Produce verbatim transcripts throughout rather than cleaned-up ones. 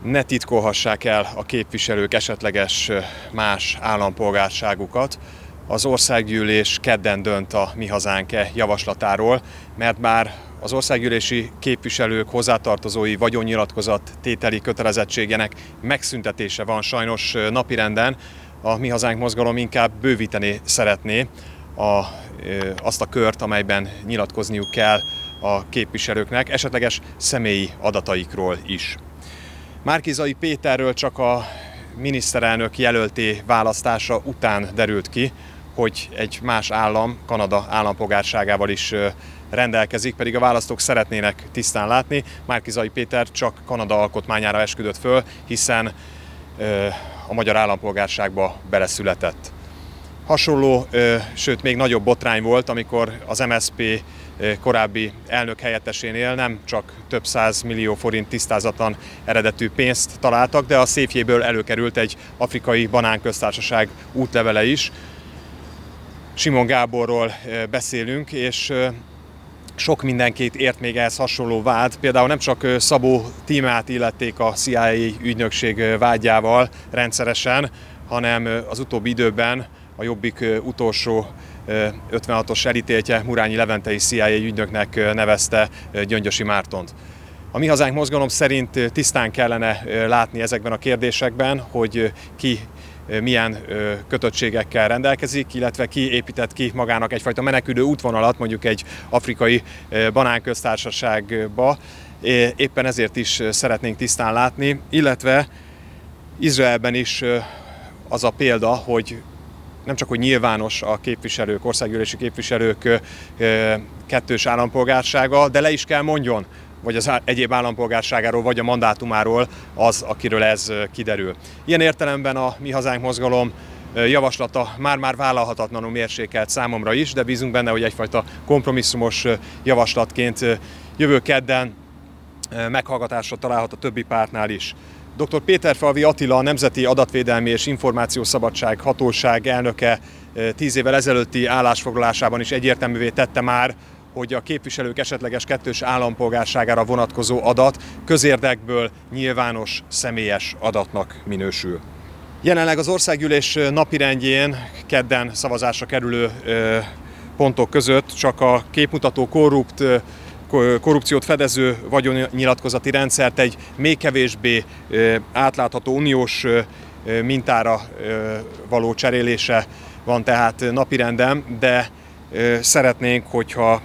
Ne titkolhassák el a képviselők esetleges más állampolgárságukat. Az országgyűlés kedden dönt a Mi Hazánk-e javaslatáról, mert már az országgyűlési képviselők hozzátartozói vagyonnyilatkozat tételi kötelezettségének megszüntetése van sajnos napirenden. A Mi Hazánk mozgalom inkább bővíteni szeretné a, azt a kört, amelyben nyilatkozniuk kell a képviselőknek, esetleges személyi adataikról is. Márki-Zay Péterről csak a miniszterelnök jelölté választása után derült ki, hogy egy más állam, Kanada állampolgárságával is rendelkezik, pedig a választók szeretnének tisztán látni. Márki-Zay Péter csak Kanada alkotmányára esküdött föl, hiszen a magyar állampolgárságba beleszületett. Hasonló, sőt még nagyobb botrány volt, amikor az em es zé pé korábbi elnök helyettesénél nem csak több száz millió forint tisztázatlan eredetű pénzt találtak, de a széfjéből előkerült egy afrikai banánköztársaság útlevele is. Simon Gáborról beszélünk, és sok mindenkit ért még ehhez hasonló vád. Például nem csak Szabó Tímeát illették a cé i á ügynökség vágyával rendszeresen, hanem az utóbbi időben a Jobbik utolsó ötvenhatos elítéltje, Murányi Levente is cé i á ügynöknek nevezte Gyöngyösi Mártont. A Mi Hazánk mozgalom szerint tisztán kellene látni ezekben a kérdésekben, hogy ki milyen kötöttségekkel rendelkezik, illetve ki épített ki magának egyfajta menekülő útvonalat, mondjuk egy afrikai banánköztársaságba. Éppen ezért is szeretnénk tisztán látni, illetve Izraelben is az a példa, hogy nem csak hogy nyilvános a képviselők, országgyűlési képviselők kettős állampolgársága, de le is kell mondjon, vagy az egyéb állampolgárságáról, vagy a mandátumáról az, akiről ez kiderül. Ilyen értelemben a Mi Hazánk mozgalom javaslata már-már vállalhatatlanul mérsékelt számomra is, de bízunk benne, hogy egyfajta kompromisszumos javaslatként jövő kedden meghallgatásra találhat a többi pártnál is. doktor Péterfalvi Attila, a Nemzeti Adatvédelmi és Információszabadság Hatóság elnöke tíz évvel ezelőtti állásfoglalásában is egyértelművé tette már, hogy a képviselők esetleges kettős állampolgárságára vonatkozó adat közérdekből nyilvános személyes adatnak minősül. Jelenleg az országgyűlés napirendjén kedden szavazásra kerülő pontok között csak a képmutató korrupt, korrupciót fedező vagyonnyilatkozati rendszert egy még kevésbé átlátható uniós mintára való cserélése van tehát napirenden, de szeretnénk, hogyha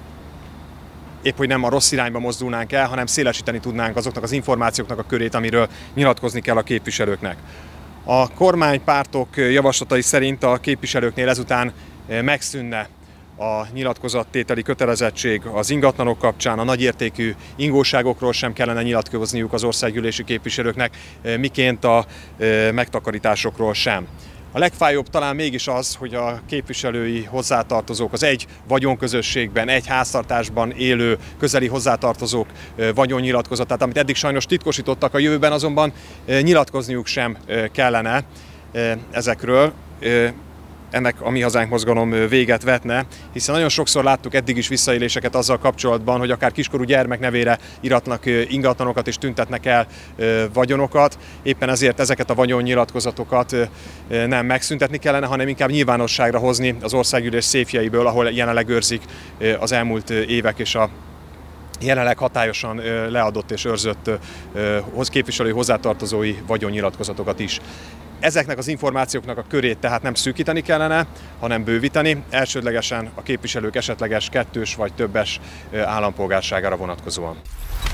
épp hogy nem a rossz irányba mozdulnánk el, hanem szélesíteni tudnánk azoknak az információknak a körét, amiről nyilatkozni kell a képviselőknek. A kormánypártok javaslatai szerint a képviselőknél ezután megszűnne a nyilatkozattételi kötelezettség az ingatlanok kapcsán, a nagyértékű ingóságokról sem kellene nyilatkozniuk az országgyűlési képviselőknek, miként a megtakarításokról sem. A legfájóbb talán mégis az, hogy a képviselői hozzátartozók, az egy vagyonközösségben, egy háztartásban élő közeli hozzátartozók vagyonnyilatkozatát, amit eddig sajnos titkosítottak, a jövőben azonban nyilatkozniuk sem kellene ezekről. Ennek a Mi Hazánk mozgalom véget vetne, hiszen nagyon sokszor láttuk eddig is visszaéléseket azzal kapcsolatban, hogy akár kiskorú gyermek nevére iratnak ingatlanokat és tüntetnek el vagyonokat. Éppen ezért ezeket a vagyonnyilatkozatokat nem megszüntetni kellene, hanem inkább nyilvánosságra hozni az országgyűlés széfjeiből, ahol jelenleg őrzik az elmúlt évek és a jelenleg hatályosan leadott és őrzött képviselői hozzátartozói vagyonnyilatkozatokat is. Ezeknek az információknak a körét tehát nem szűkíteni kellene, hanem bővíteni, elsődlegesen a képviselők esetleges kettős vagy többes állampolgárságára vonatkozóan.